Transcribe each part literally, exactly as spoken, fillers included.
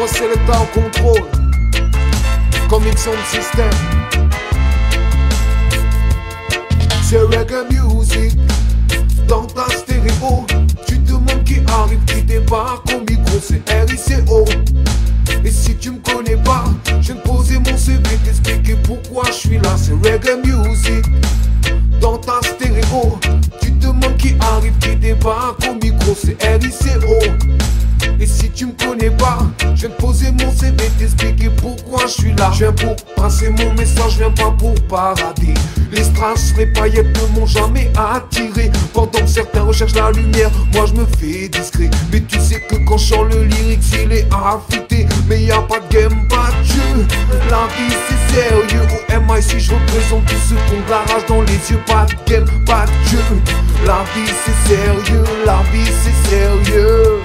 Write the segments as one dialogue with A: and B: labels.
A: Moi c'est l'état au contrôle, comme une sound system. C'est reggae music dans ta stéréo. Tu te demandes qui arrive, qui débarque au micro, c'est R I C O. Et si tu me connais pas, je viens de poser mon C V, t'expliquer pourquoi je suis là. C'est reggae music dans ta stéréo. Tu te demandes qui arrive, qui débarque au micro, c'est R I C O. Et si tu me connais pas, je viens de poser mon C V, t'expliquer pourquoi je suis là. Je viens pour passer mon message, je viens pas pour parader. Les strass, les paillettes ne m'ont jamais attiré. Pendant que certains recherchent la lumière, moi je me fais discret. Mais tu sais que quand je chante le lyrics, il est affûté. Mais y a pas de game, pas de jeu. La vie c'est sérieux. Au M I C je représente tous ceux qui ont de la rage dans les yeux. Pas de game, pas de jeu. La vie c'est sérieux, la vie c'est sérieux.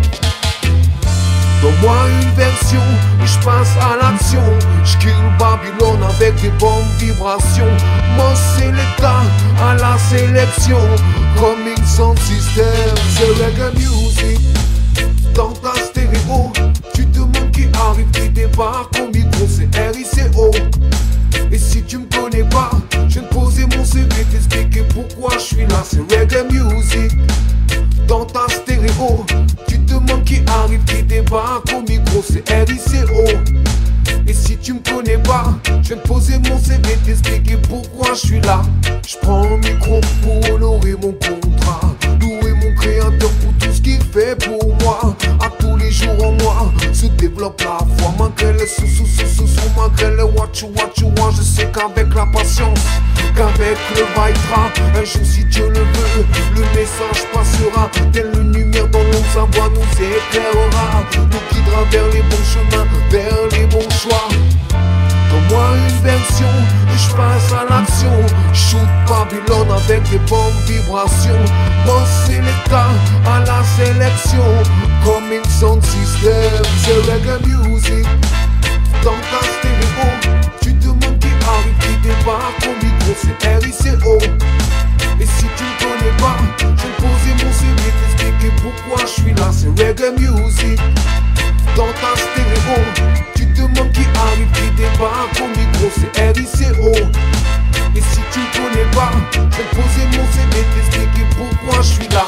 A: Donne-moi une version où je passe à l'action. Je kill Babylone avec des bonnes vibrations. Moi c'est l'état à la sélection. Coming sound system, c'est reggae music dans ta stéréo. Tu te demandes qui arrive, qui débarque au micro, c'est R I C O. Et si tu me connais pas, je viens de poser mon C V, t'expliquer pourquoi je suis là. C'est reggae music dans ta stéréo. Tu te demandes qui arrive, qui débarque au micro, c'est R I C O. Et si tu me connais pas, je viens de poser mon C V, t'expliquer pourquoi je suis là. Je prends le micro pour honorer mon contrat, louer mon créateur pour tout ce qu'il fait pour moi. À tous les jours en moi se développe la foi. Malgré les sous sous sous sous sous, malgré les watch watch watch, je sais qu'avec la patience, qu'avec le vaillera, un jour si Dieu le veut, le message passera. Telle lumière dans l'ombre, sa voix nous éclairera, nous guidera vers les bons chemins, vers les bons choix. Donne-moi une version et je passe à l'action. Shoot Babylone avec des bonnes vibrations. Moi c'est l'état à la sélection. Coming sound system, c'est reggae music dans ta stéréo. Tu te demandes qui arrive, qui débarque au micro, c'est R I C O. Et si tu me connais pas, je viens de poser mon C V, t'expliquer pourquoi je suis là. C'est reggae music dans ta stéréo. Tu te demandes qui arrive, qui débarque au micro, c'est R I C O. Et si tu me connais pas, je viens de poser mon C V, t'expliquer pourquoi je suis là.